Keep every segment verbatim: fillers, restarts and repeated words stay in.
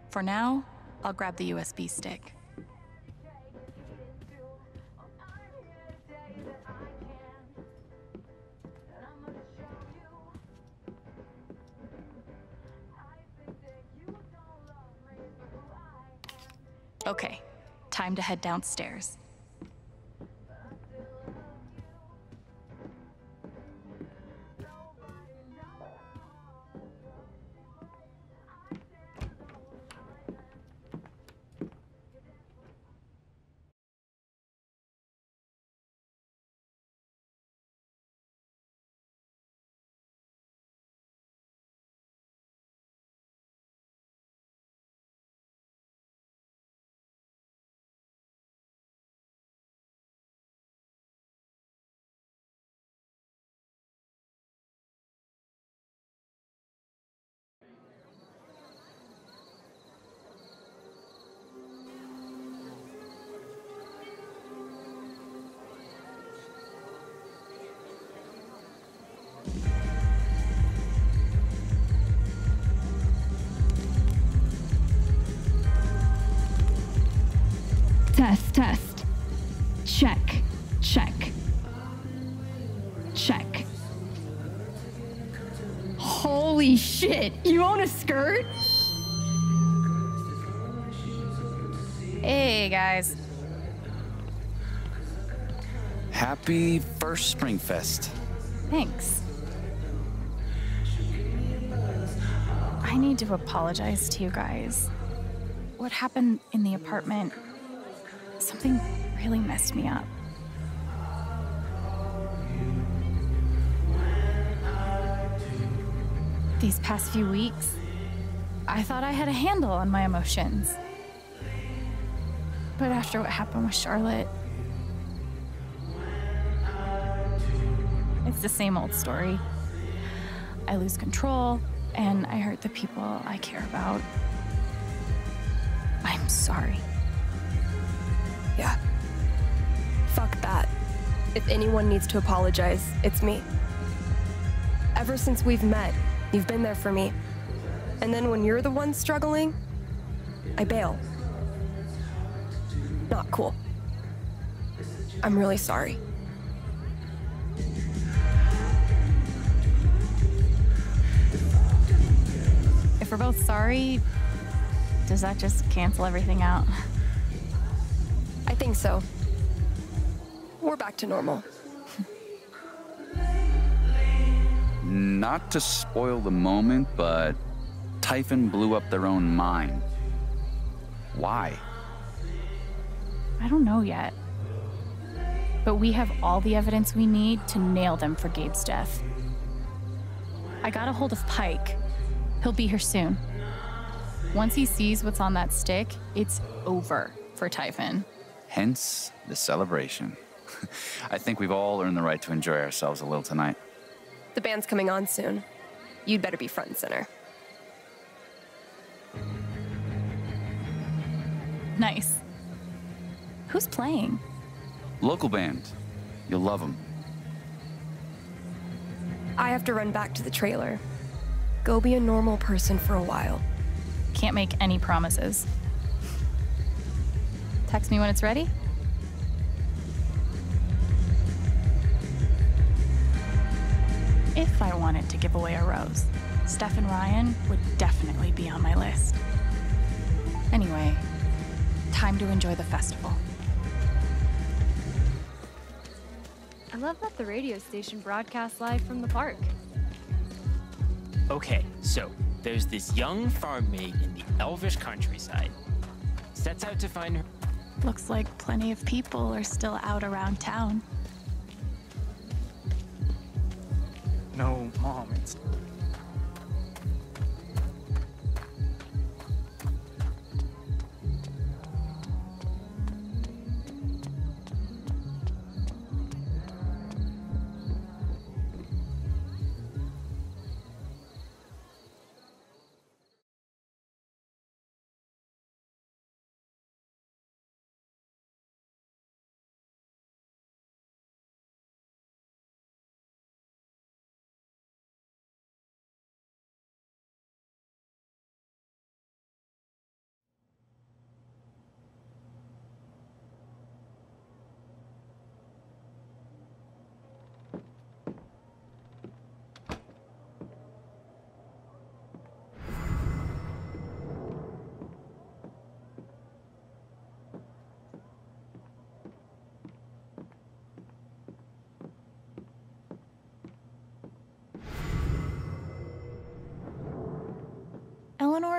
For now, I'll grab the U S B stick. Okay, time to head downstairs. Test, test. Check, check. Check. Holy shit, you own a skirt? Hey, guys. Happy first Springfest. Thanks. I need to apologize to you guys. What happened in the apartment, something really messed me up. These past few weeks, I thought I had a handle on my emotions. But after what happened with Charlotte, it's the same old story. I lose control, and I hurt the people I care about. I'm sorry. Yeah. Fuck that. If anyone needs to apologize, it's me. Ever since we've met, you've been there for me. And then when you're the one struggling, I bail. Not cool. I'm really sorry. If we're both sorry, does that just cancel everything out? I think so. We're back to normal. Not to spoil the moment, but Typhon blew up their own mine. Why? I don't know yet. But we have all the evidence we need to nail them for Gabe's death. I got a hold of Pike. He'll be here soon. Once he sees what's on that stick, it's over for Typhon. Hence the celebration. I think we've all earned the right to enjoy ourselves a little tonight. The band's coming on soon. You'd better be front and center. Nice. Who's playing? Local band. You'll love them. I have to run back to the trailer. Go be a normal person for a while. Can't make any promises. Text me when it's ready. If I wanted to give away a rose, Steph and Ryan would definitely be on my list. Anyway, time to enjoy the festival. I love that the radio station broadcasts live from the park. Okay, so there's this young farm maid in the elvish countryside. Sets out to find her. Looks like plenty of people are still out around town. No, Mom, it's...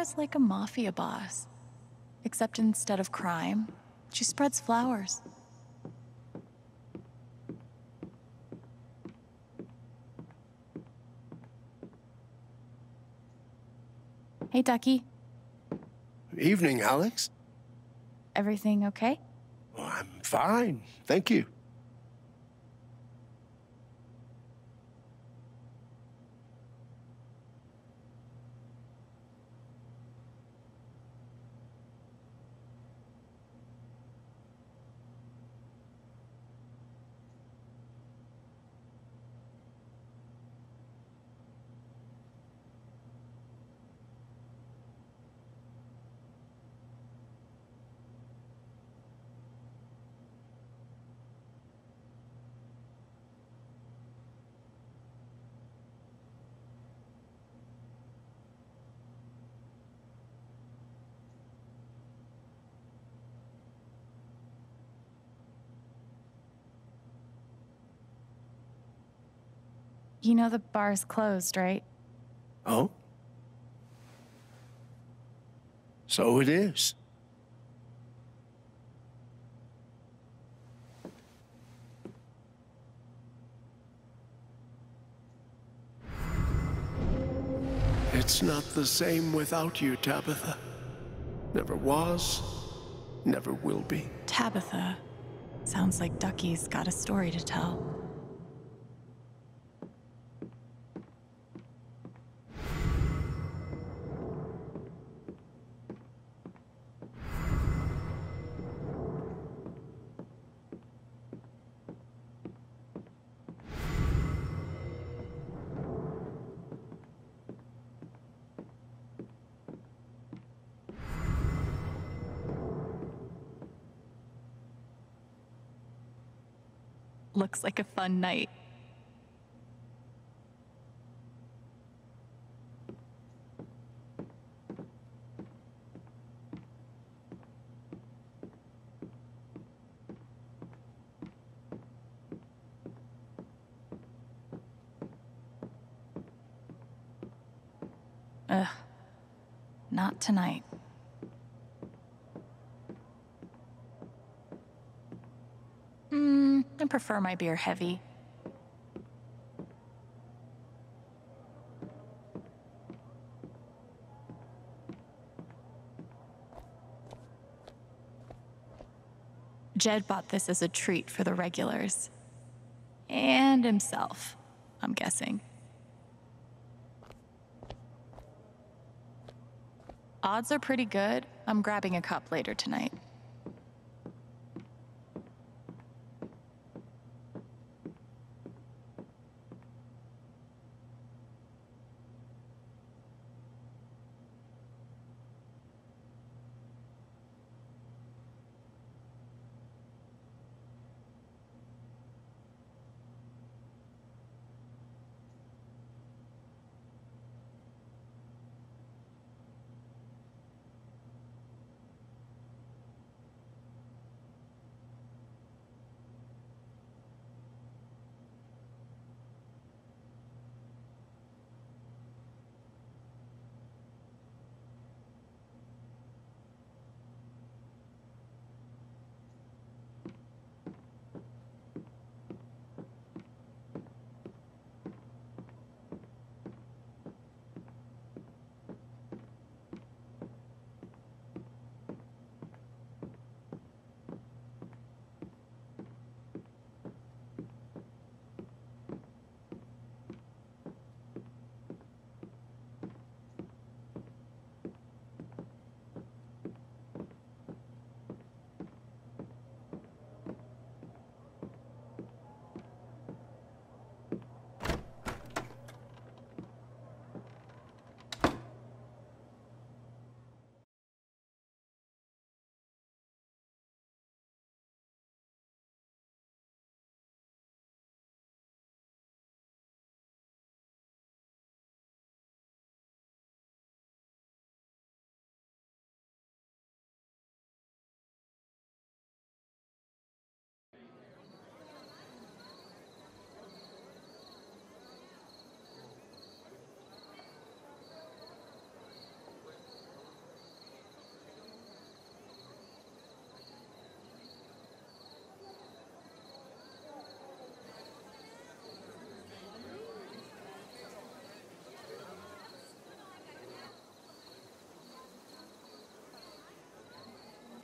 Laura's like a mafia boss. Except instead of crime, she spreads flowers. Hey, Ducky. Evening, Alex. Everything okay? Oh, I'm fine, thank you. You know the bar's closed, right? Oh? So it is. It's not the same without you, Tabitha. Never was, never will be. Tabitha. Sounds like Ducky's got a story to tell. Looks like a fun night. Ugh. Not tonight. Mm, I prefer my beer heavy. Jed bought this as a treat for the regulars. And himself, I'm guessing. Odds are pretty good. I'm grabbing a cup later tonight.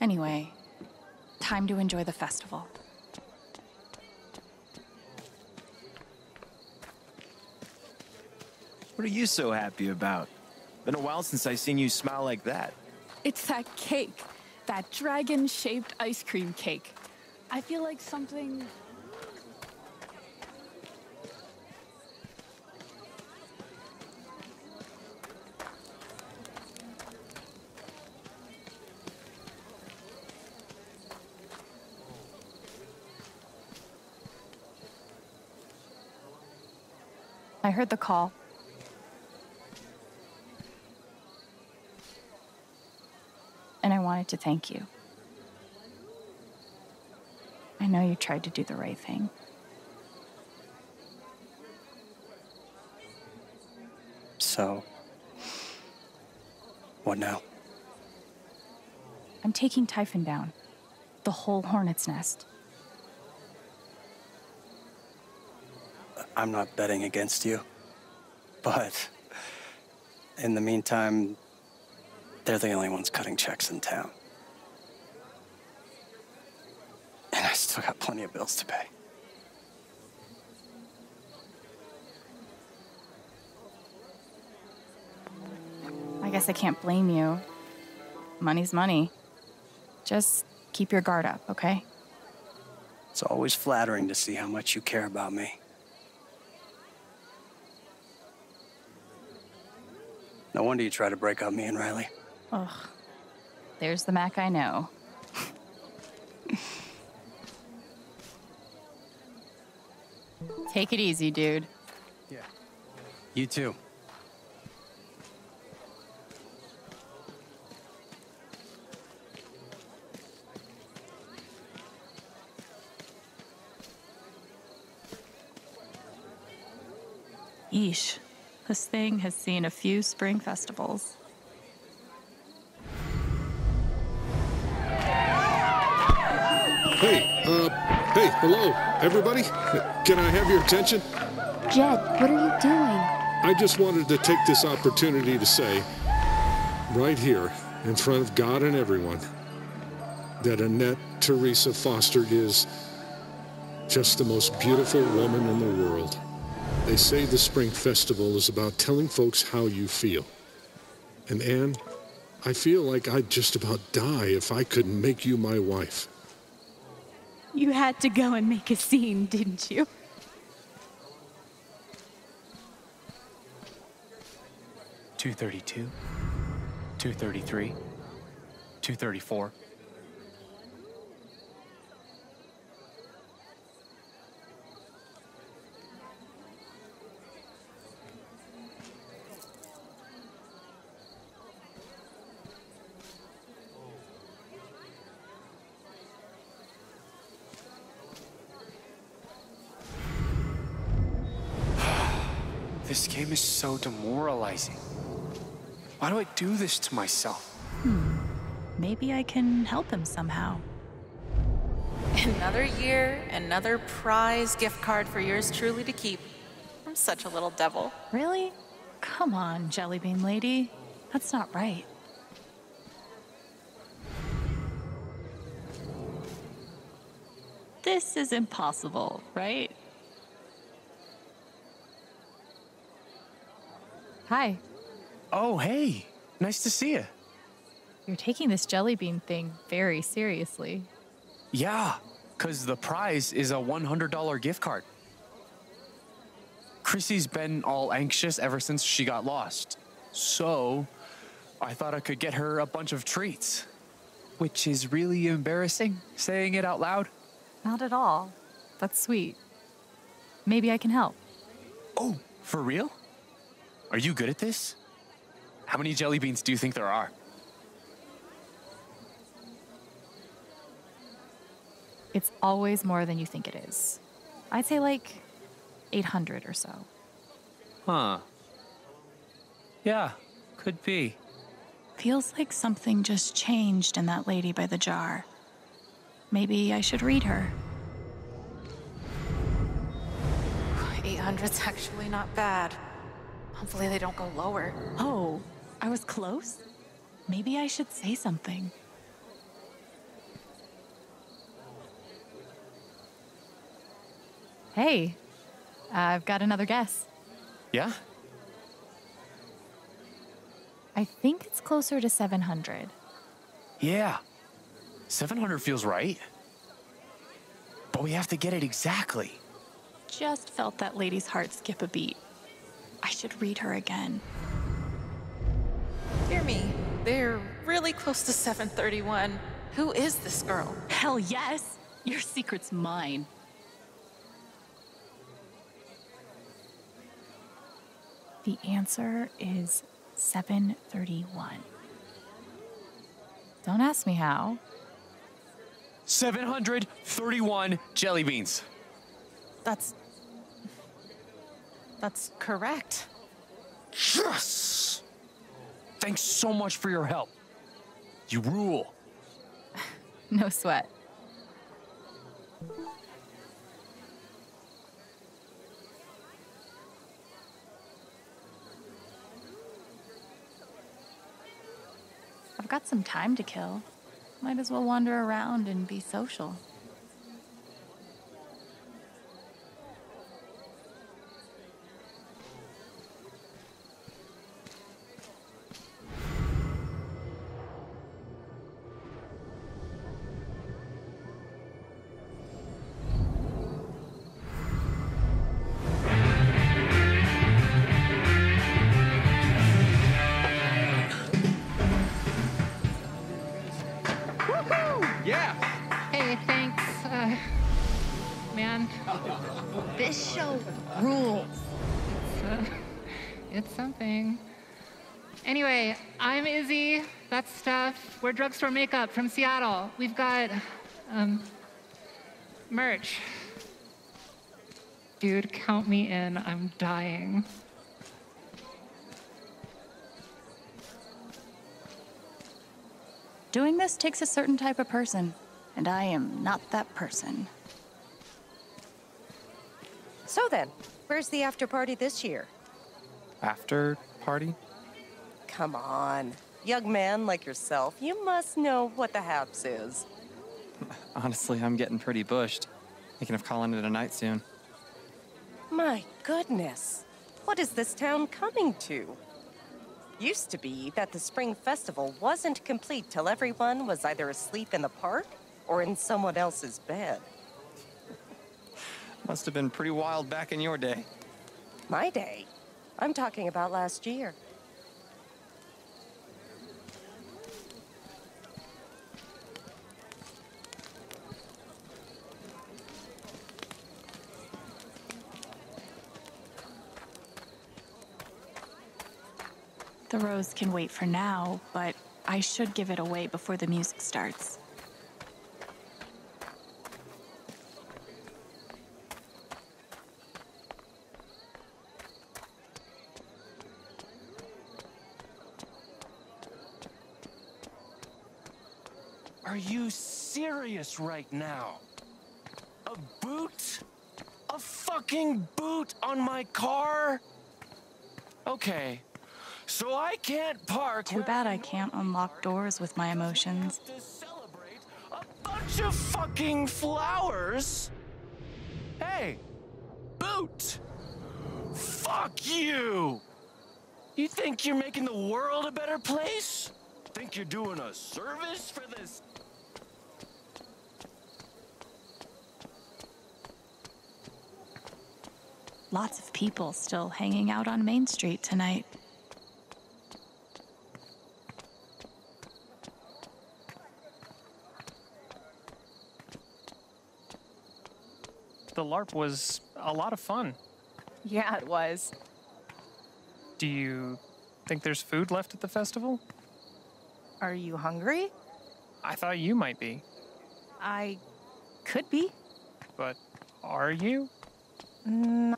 Anyway, time to enjoy the festival. What are you so happy about? Been a while since I seen you smile like that. It's that cake. That dragon-shaped ice cream cake. I feel like something... I heard the call. And I wanted to thank you. I know you tried to do the right thing. So, what now? I'm taking Typhon down. The whole hornet's nest. I'm not betting against you, but in the meantime, they're the only ones cutting checks in town. And I still got plenty of bills to pay. I guess I can't blame you. Money's money. Just keep your guard up, okay? It's always flattering to see how much you care about me. No wonder you try to break up me and Riley. Ugh. There's the Mac I know. Take it easy, dude. Yeah. You too. Yeesh. This thing has seen a few spring festivals. Hey, uh, hey, hello, everybody. Can I have your attention? Jed, what are you doing? I just wanted to take this opportunity to say, right here, in front of God and everyone, that Annette Teresa Foster is just the most beautiful woman in the world. They say the Spring Festival is about telling folks how you feel. And Anne, I feel like I'd just about die if I couldn't make you my wife. You had to go and make a scene, didn't you? two thirty-two, two thirty-three, two thirty-four. This game is so demoralizing. Why do I do this to myself? Hmm. Maybe I can help him somehow. Another year, another prize gift card for yours truly to keep. I'm such a little devil. Really? Come on, Jellybean Lady. That's not right. This is impossible, right? Hi. Oh, hey. Nice to see you. You're taking this Jellybean thing very seriously. Yeah, because the prize is a one hundred dollar gift card. Chrissy's been all anxious ever since she got lost. So, I thought I could get her a bunch of treats. Which is really embarrassing, saying it out loud. Not at all. That's sweet. Maybe I can help. Oh, for real? Are you good at this? How many jelly beans do you think there are? It's always more than you think it is. I'd say like eight hundred or so. Huh. Yeah, could be. Feels like something just changed in that lady by the jar. Maybe I should read her. eight hundred's actually not bad. Hopefully they don't go lower. Oh, I was close? Maybe I should say something. Hey, I've got another guess. Yeah? I think it's closer to seven hundred. Yeah. seven hundred feels right. But we have to get it exactly. Just felt that lady's heart skip a beat. I should read her again. Hear me. They're really close to seven thirty-one. Who is this girl? Hell yes! Your secret's mine. The answer is seven thirty-one. Don't ask me how. seven hundred thirty-one jelly beans. That's... That's correct. Yes! Thanks so much for your help. You rule. No sweat. I've got some time to kill. Might as well wander around and be social. Hey, thanks, uh, man. This show rules. It's, uh, it's something. Anyway, I'm Izzy. That's Steph. We're Drugstore Makeup from Seattle. We've got, um, merch. Dude, count me in. I'm dying. Doing this takes a certain type of person, and I am not that person. So then, where's the after party this year? After party? Come on. Young man like yourself, you must know what the haps is. Honestly, I'm getting pretty bushed. Thinking of calling it a night soon. My goodness. What is this town coming to? Used to be that the spring festival wasn't complete till everyone was either asleep in the park or in someone else's bed. Must have been pretty wild back in your day. My day? I'm talking about last year. The rose can wait for now, but I should give it away before the music starts. Are you serious right now? A boot? A fucking boot on my car? Okay. So I can't park. Too bad I can't unlock doors with my emotions. Bunch of fucking flowers. Hey, boot. Fuck you. You think you're making the world a better place? Think you're doing a service for this? Lots of people still hanging out on Main Street tonight. The LARP was a lot of fun. Yeah, it was. Do you think there's food left at the festival? Are you hungry? I thought you might be. I could be. But are you? Mm.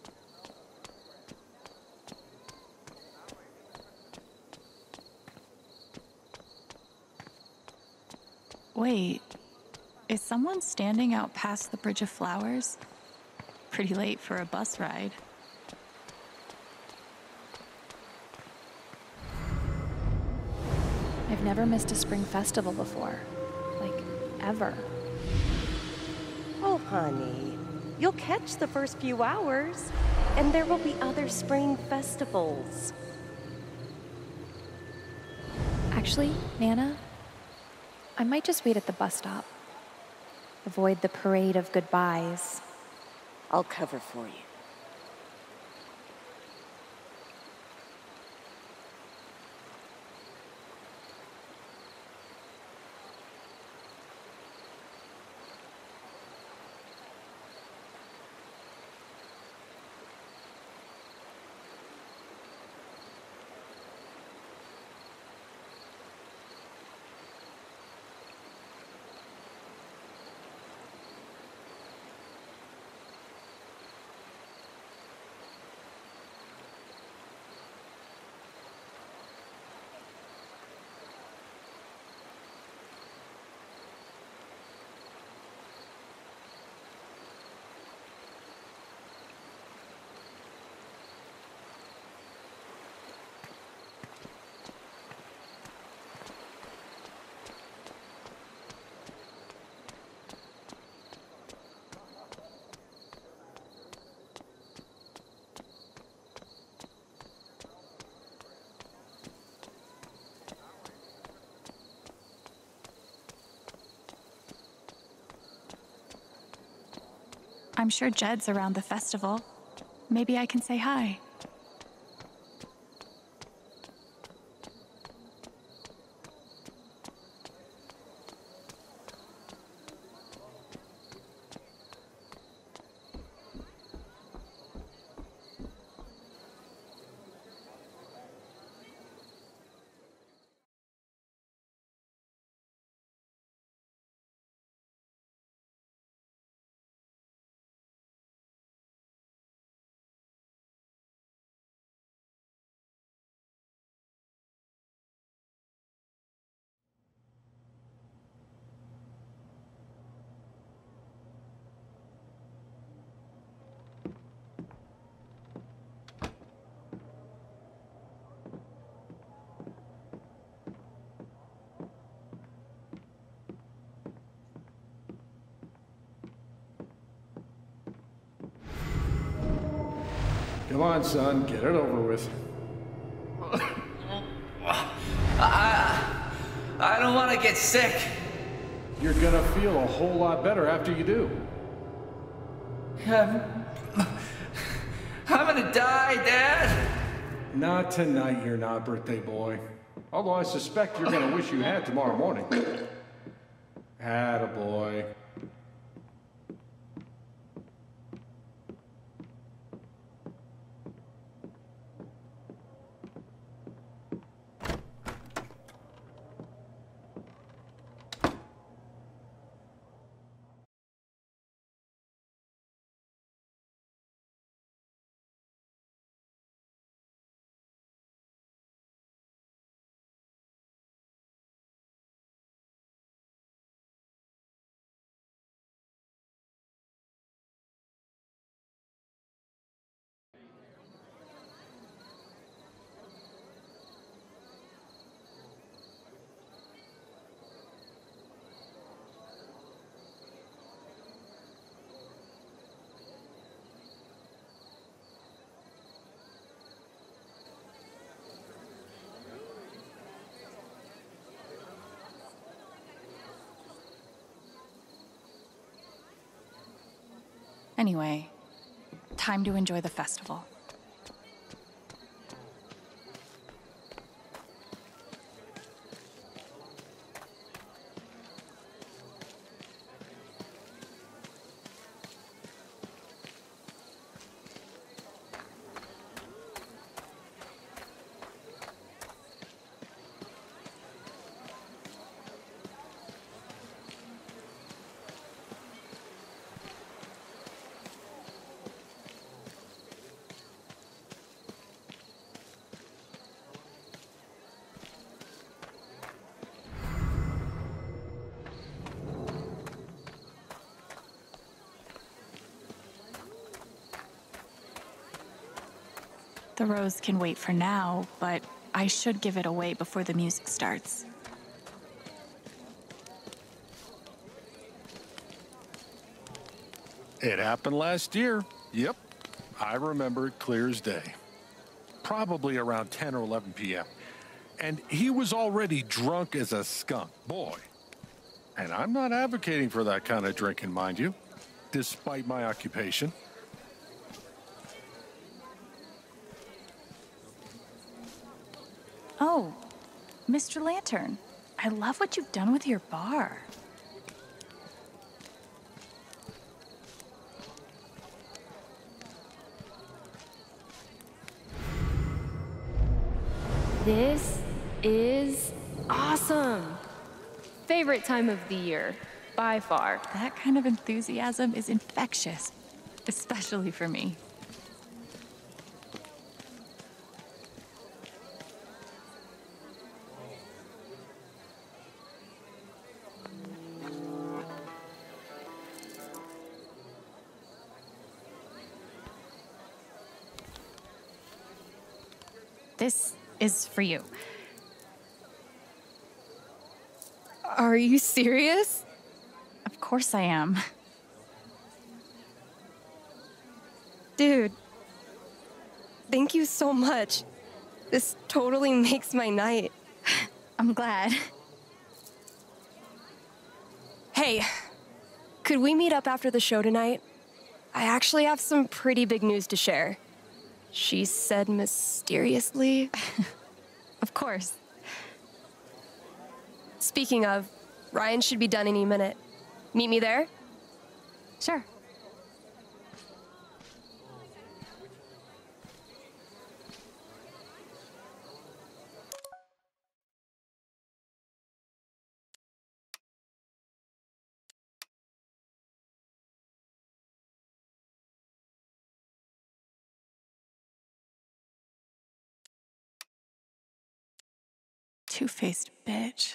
Wait, is someone standing out past the Bridge of Flowers? Pretty late for a bus ride. I've never missed a spring festival before. Like, ever. Oh, honey. You'll catch the first few hours, and there will be other spring festivals. Actually, Nana, I might just wait at the bus stop. Avoid the parade of goodbyes. I'll cover for you. I'm sure Jed's around the festival. Maybe I can say hi. Come on, son, get it over with. I, I don't want to get sick. You're gonna feel a whole lot better after you do. I'm, I'm gonna die, Dad. Not tonight, you're not, birthday boy. Although I suspect you're gonna wish you had tomorrow morning. Attaboy. Anyway, time to enjoy the festival. The rose can wait for now, but I should give it away before the music starts. It happened last year. Yep, I remember it clear as day. Probably around ten or eleven p m And he was already drunk as a skunk, boy. And I'm not advocating for that kind of drinking, mind you, despite my occupation. Oh, Mister Lantern, I love what you've done with your bar. This is awesome. Favorite time of the year, by far. That kind of enthusiasm is infectious, especially for me. This is for you. Are you serious? Of course I am. Dude, thank you so much. This totally makes my night. I'm glad. Hey, could we meet up after the show tonight? I actually have some pretty big news to share. She said mysteriously. Of course. Speaking of, Ryan should be done any minute. Meet me there? Sure. Two-faced bitch.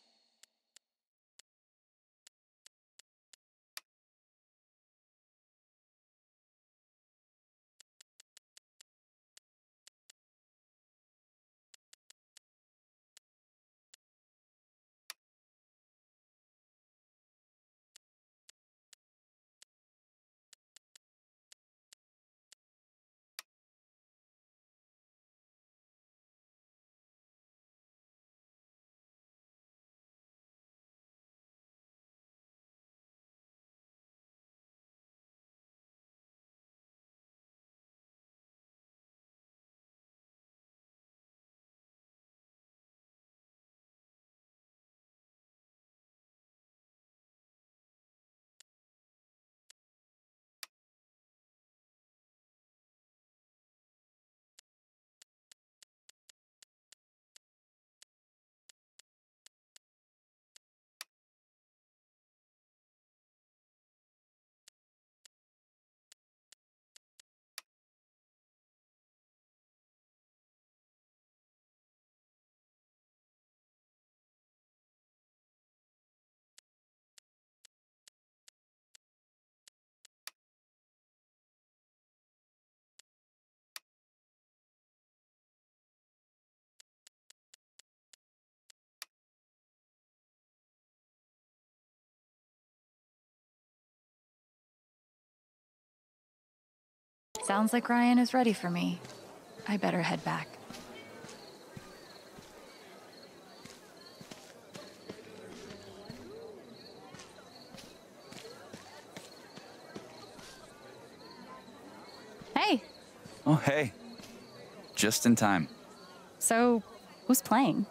Sounds like Ryan is ready for me. I better head back. Hey! Oh, hey. Just in time. So, who's playing?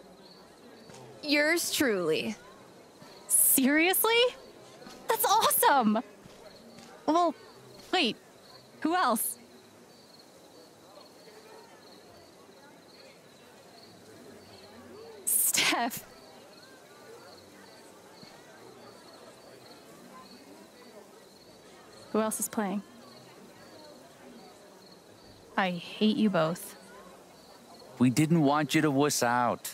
Yours truly. Seriously? That's awesome! Well, wait. Who else? Steph. Who else is playing? I hate you both. We didn't want you to wuss out.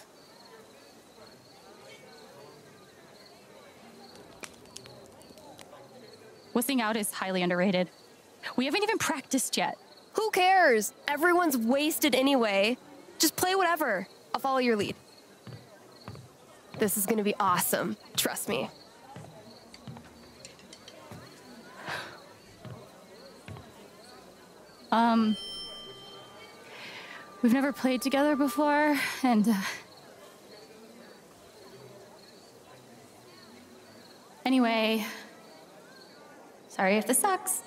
Wussing out is highly underrated. We haven't even practiced yet. Who cares? Everyone's wasted anyway. Just play whatever. I'll follow your lead. This is gonna be awesome. Trust me. Um, we've never played together before, and... Uh, anyway, sorry if this sucks.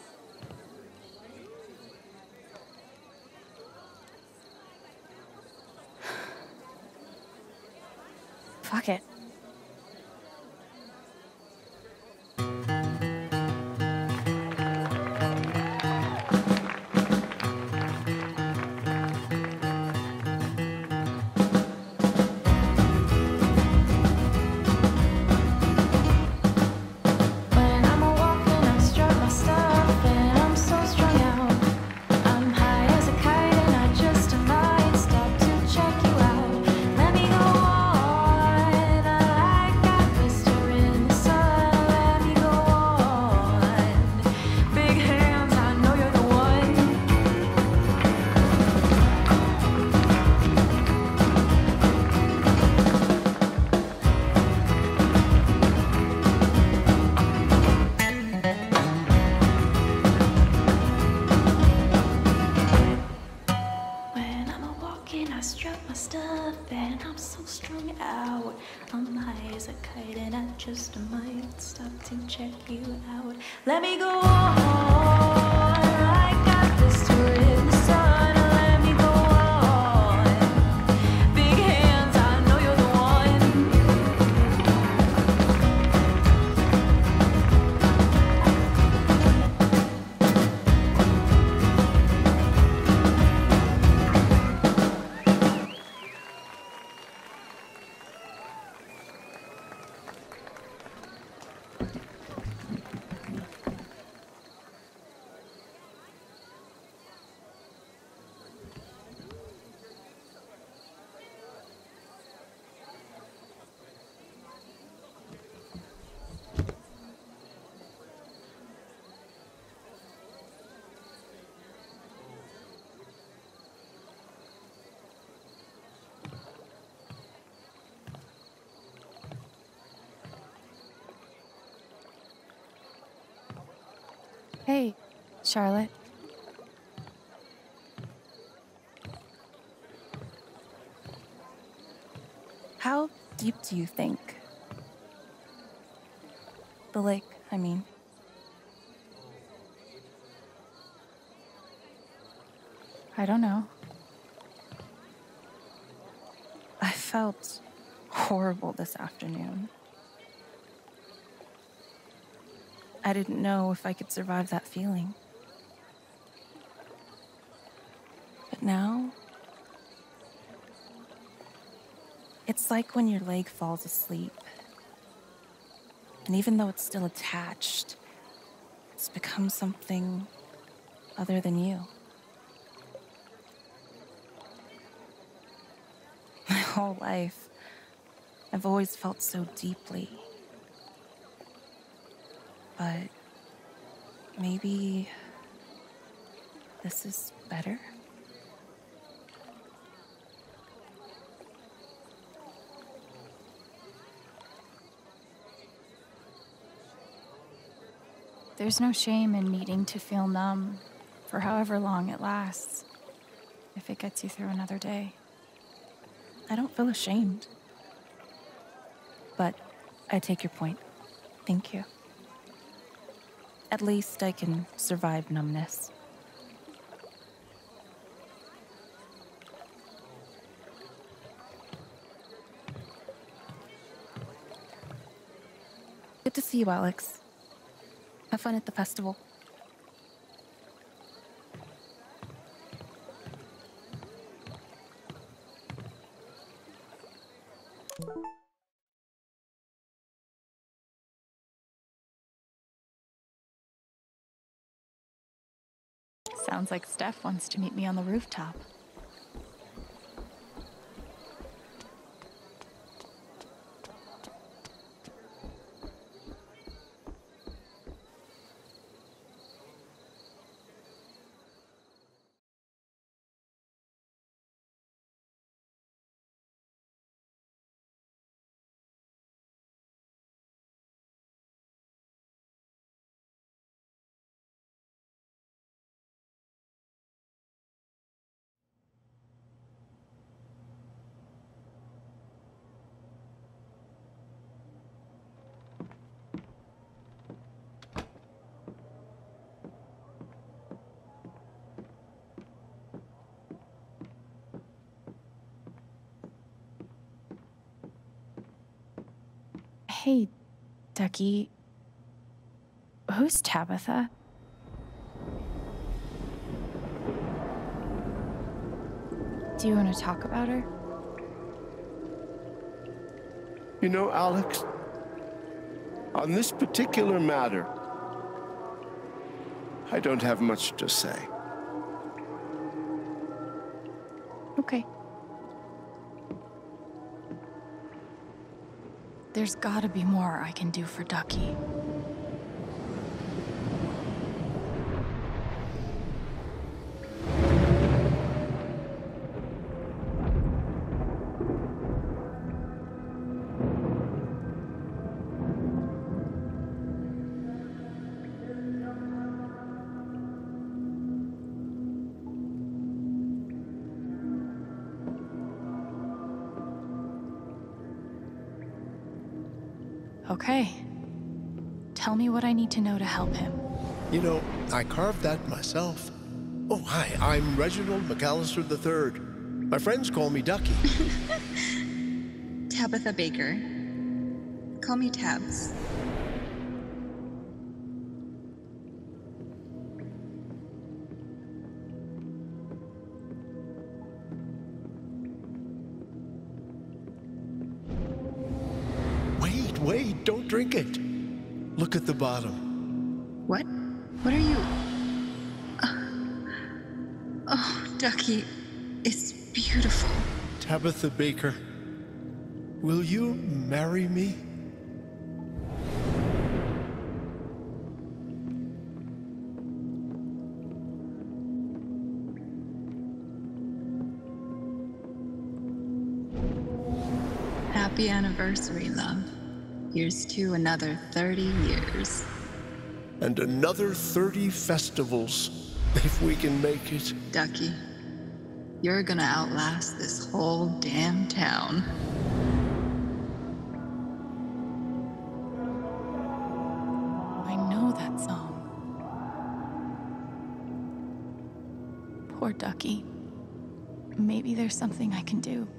Fuck it. Just might stop to check you out. Let me go on. I got this to in the sun. Let me go on. Big hands, I know you're the Hey, Charlotte. How deep do you think? The lake, I mean. I don't know. I felt horrible this afternoon. I didn't know if I could survive that feeling. But now, it's like when your leg falls asleep. And even though it's still attached, it's become something other than you. My whole life, I've always felt so deeply. But maybe this is better? There's no shame in needing to feel numb for however long it lasts, if it gets you through another day. I don't feel ashamed. But I take your point. Thank you. At least I can survive numbness. Good to see you, Alex. Have fun at the festival. Sounds like Steph wants to meet me on the rooftop. Hey, Ducky. Who's Tabitha? Do you want to talk about her? You know, Alex, on this particular matter, I don't have much to say. Okay. There's gotta be more I can do for Ducky. Okay. Tell me what I need to know to help him. You know, I carved that myself. Oh, hi, I'm Reginald McAllister the third. My friends call me Ducky. Tabitha Baker. Call me Tabs. Wait, wait, don't drink it. Look at the bottom. What? What are you? Uh, oh, Ducky, it's beautiful. Tabitha Baker, will you marry me? Happy anniversary, love. Here's to another thirty years. And another thirty festivals, if we can make it. Ducky, you're gonna outlast this whole damn town. I know that song. Poor Ducky. Maybe there's something I can do.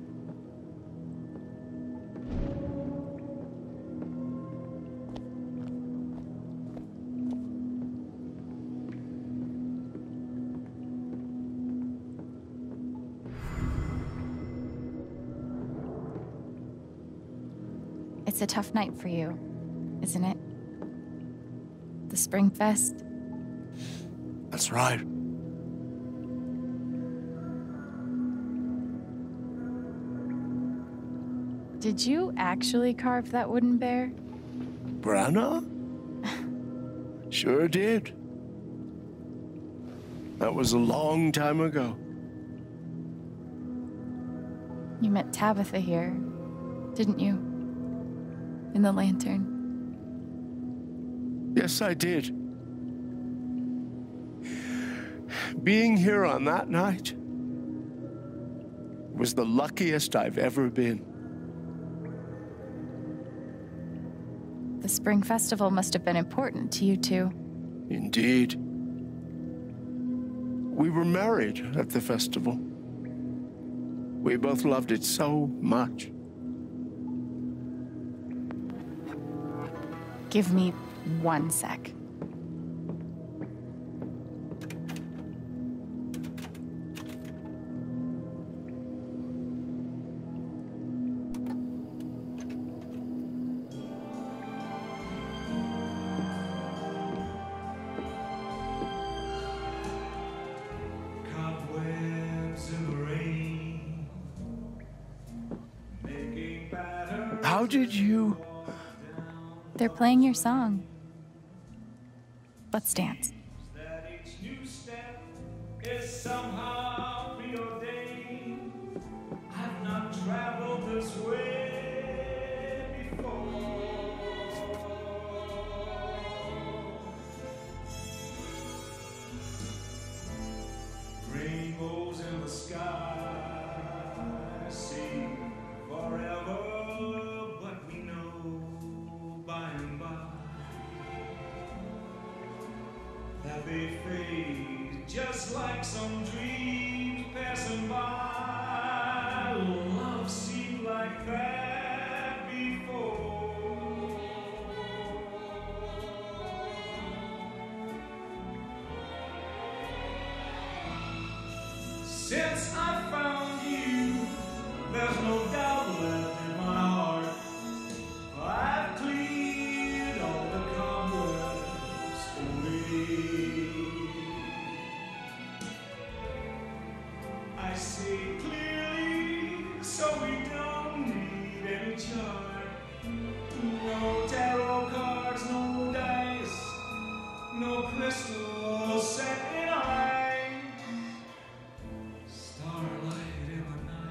It's a tough night for you, isn't it? The Spring Fest? That's right. Did you actually carve that wooden bear? Branna? Sure did. That was a long time ago. You met Tabitha here, didn't you? In the lantern. Yes, I did. Being here on that night was the luckiest I've ever been. The Spring Festival must have been important to you two. Indeed. We were married at the festival. We both loved it so much. Give me one sec. How did you... They're playing your song. Let's dance. I've not traveled this way before. Rainbows in the sky seem forever, but we know by and by that they fade just like some dreams passing by. Love seemed like that before. There's no doubt left in my heart. I've cleared all the cobwebs away. I see clearly, so we don't need any chart. No tarot cards, no dice, no crystal set in eye. Starlight in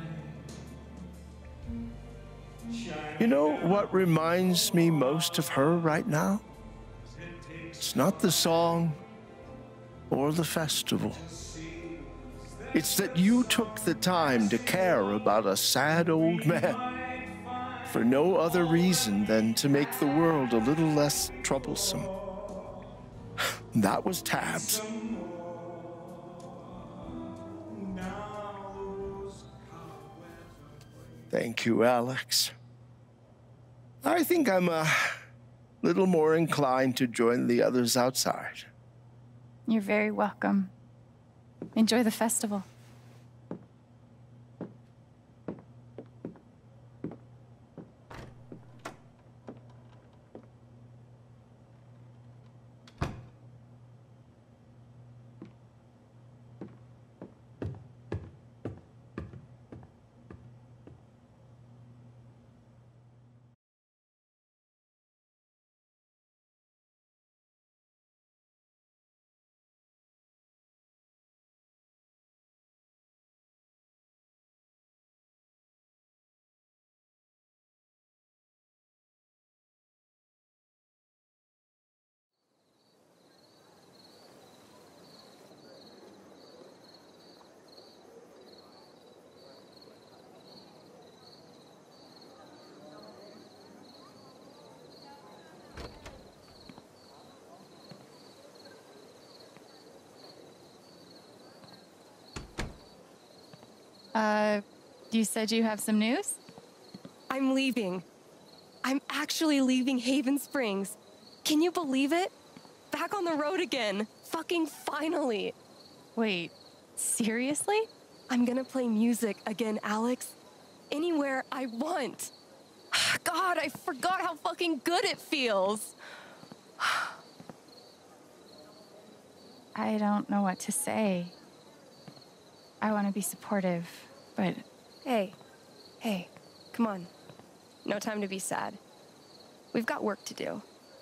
the night. You know what reminds me most of her right now? It's not the song or the festival. It's that you took the time to care about a sad old man for no other reason than to make the world a little less troublesome. That was Tabs. Thank you, Alex. I think I'm a little more inclined to join the others outside. You're very welcome. Enjoy the festival. Uh, you said you have some news? I'm leaving. I'm actually leaving Haven Springs. Can you believe it? Back on the road again. Fucking finally. Wait, seriously? I'm gonna play music again, Alex. Anywhere I want. God, I forgot how fucking good it feels. I don't know what to say. I want to be supportive, but... Hey, hey, come on. No time to be sad. We've got work to do.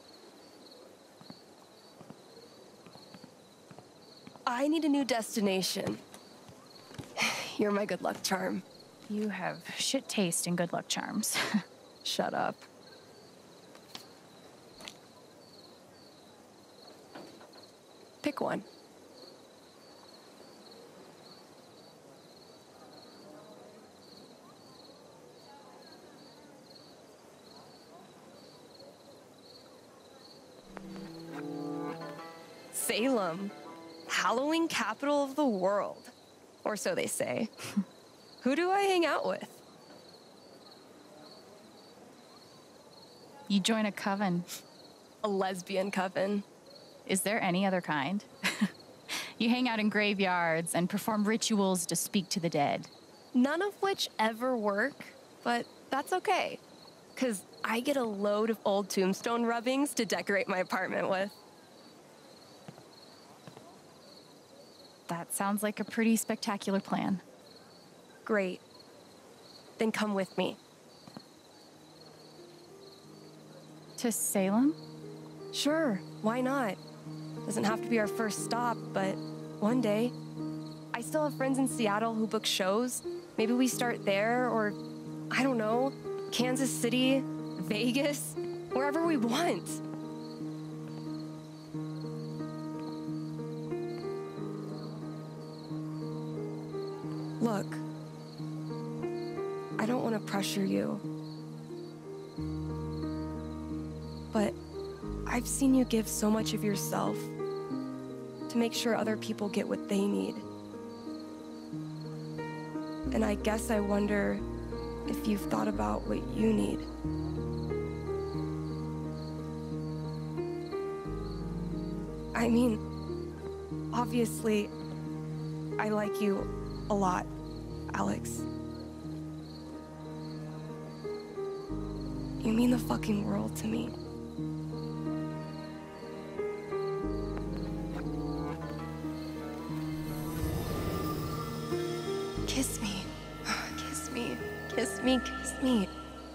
I need a new destination. You're my good luck charm. You have shit taste in good luck charms. Shut up. Pick one. Salem, Halloween capital of the world. Or so they say. Who do I hang out with? You join a coven. A lesbian coven. Is there any other kind? You hang out in graveyards and perform rituals to speak to the dead. None of which ever work, but that's okay. Because I get a load of old tombstone rubbings to decorate my apartment with. That sounds like a pretty spectacular plan. Great. Then come with me. To Salem? Sure, why not? Doesn't have to be our first stop, but one day. I still have friends in Seattle who book shows. Maybe we start there, or, I don't know, Kansas City, Vegas, wherever we want. Look, I don't want to pressure you, but I've seen you give so much of yourself to make sure other people get what they need. And I guess I wonder if you've thought about what you need. I mean, obviously, I like you a lot, Alex. You mean the fucking world to me. Kiss me. Kiss me. Kiss me. Kiss me.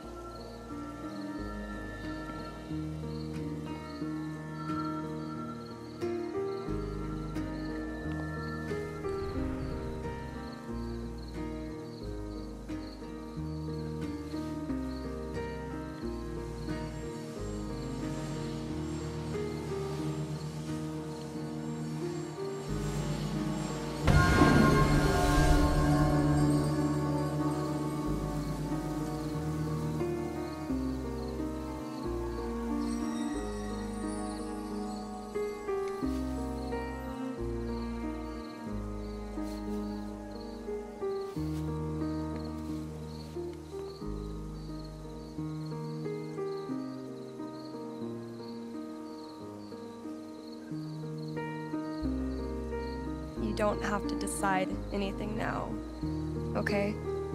You don't have to decide anything now, okay?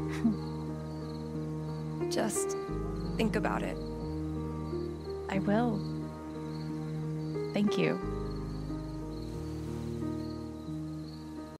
Just think about it. I will. Thank you.